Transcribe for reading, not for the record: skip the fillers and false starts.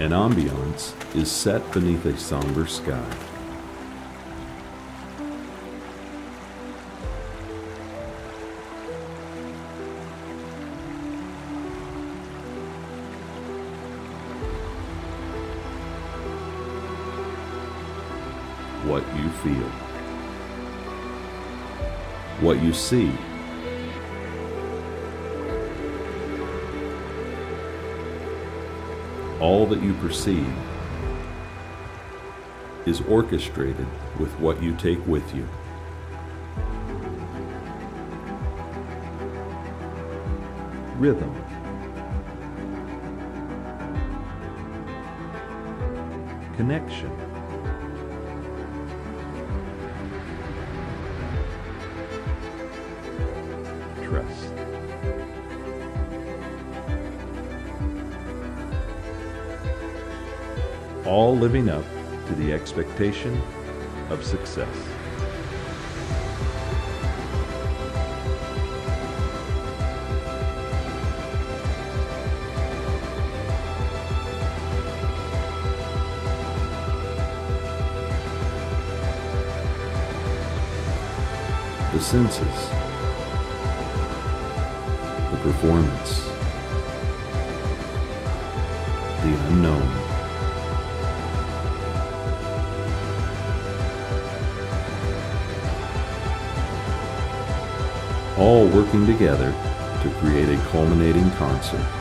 An ambiance is set beneath a somber sky. What you feel, what you see, all that you perceive is orchestrated with what you take with you. Rhythm, connection, trust. All living up to the expectation of success. The senses, the performance, the unknown. All working together to create a culminating concert.